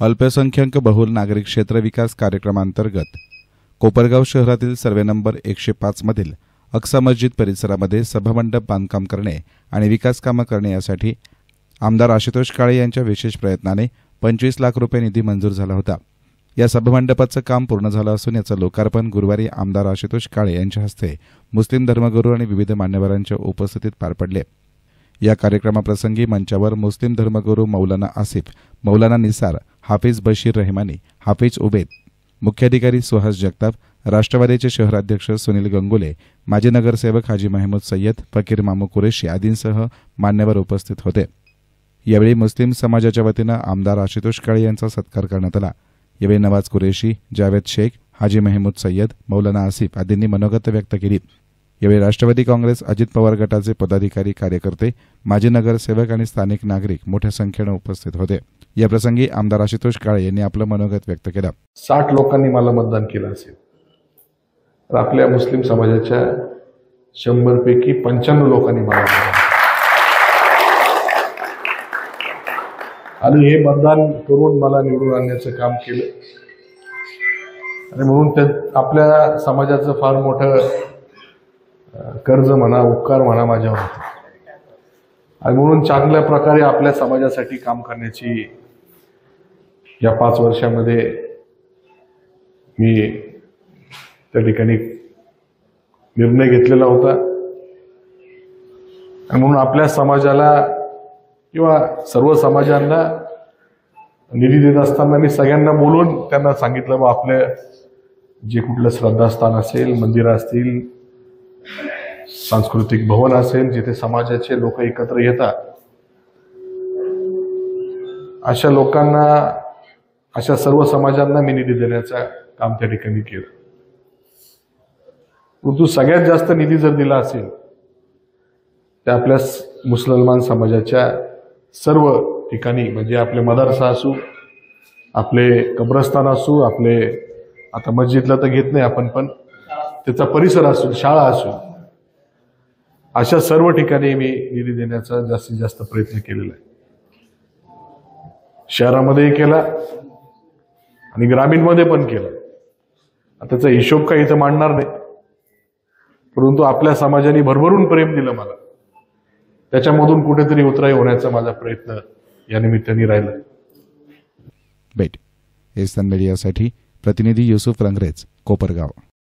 अल्पसंख्याक बहुल नागरिक क्षेत्र विकास कार्यक्रमांतर्गत कोपरगाव शहरातील सर्वे नंबर 105 मधील अक्सा मस्जिद परिसरामध्ये सभामंडप बांधकाम करणे आणि विकास कामे करणे यासाठी आमदार आशुतोष काळे यांच्या विशेष प्रयत्नाने 25 लाख रुपये निधी मंजूर झाला होता। या सभामंडपाचं काम पूर्ण झालं असून याचं लोकार्पण गुरुवारी आमदार आशुतोष काळे यांच्या हस्ते मुस्लिम धर्मगुरू आणि विविध मान्यवरांच्या उपस्थितीत पार पडले। या कार्यक्रमाप्रसंगी मंचावर मुस्लिम धर्मगुरू मौलाना आसिफ, मौलाना निसार, हाफिज बशीर रहमानी, हाफिज उबेद, मुख्याधिकारी सुहास जगताप, राष्ट्रवादीचे शहराध्यक्ष सुनील गंगुले, माजी नगरसेवक हाजी महमूद सय्यद, फकीर मामू कुरेशी आदींसह मान्यवर उपस्थित होते। यावेळी मुस्लिम समाजाच्या वतीनं आमदार आशुतोष काळे यांचा सत्कार करण्यात आला। यावेळी नवाज कुरेशी, जावेद शेख, हाजी महमूद सय्यद, मौलाना आसिफ आदींनी मनोगत व्यक्त केली। यावेळी राष्ट्रवादी काँग्रेस अजित पवार गटाचे पदाधिकारी, कार्यकर्ते, माजी नगरसेवक आणि स्थानिक नागरिक मोठ्या संख्येने उपस्थित होते। या प्रसंगी आमदार आशुतोष काळे यांनी आपलं मनोगत व्यक्त केलं। 60 लोकांनी मला मतदान केलं असेल तर आपल्या मुस्लिम समाजाच्या 100 पैकी 95 लोकांनी मला आणि हे मतदान करून मला निवडून आणण्याचं काम केलं आणि म्हणून आपल्या समाजाचं फार मोठं कर्ज म्हणा, उपकार म्हणा माझ्यावर होतं आणि म्हणून चांगल्या प्रकारे आपल्या समाजासाठी काम करण्याची या 5 वर्षामध्ये मी त्या ठिकाणी निर्णय घेतलेला होता आणि म्हणून आपल्या समाजाला किंवा सर्व समाजांना निधी देत असताना मी सगळ्यांना बोलून त्यांना सांगितलं बा आपल्या जे कुठलं श्रद्धास्थान असेल, मंदिरं असतील, सांस्कृतिक भवन असेल, जिथे समाजाचे लोक एकत्र येतात, अशा लोकांना, अशा सर्व समाजांना मी निधी देण्याचं काम त्या ठिकाणी केलं। परंतु सगळ्यात जास्त निधी जर दिला असेल तर आपल्या मुसलमान समाजाच्या सर्व ठिकाणी, म्हणजे आपले मदरसा असू, आपले कब्रस्तान असू, आपले आता मस्जिदला तर घेत नाही आपण, पण त्याचा परिसर असू, शाळा असू, अशा सर्व ठिकाणी मी निधी देण्याचा जास्तीत जास्त प्रयत्न केलेला आहे। शहरामध्येही केला आणि ग्रामीणमध्ये पण केला। त्याचा हिशोब काही इथं मांडणार नाही, परंतु आपल्या समाजाने भरभरून प्रेम दिलं मला, त्याच्यामधून कुठेतरी उतराई होण्याचा माझा प्रयत्न या निमित्ताने राहिला। मीडियासाठी प्रतिनिधी युसुफ रंगरेज, कोपरगाव।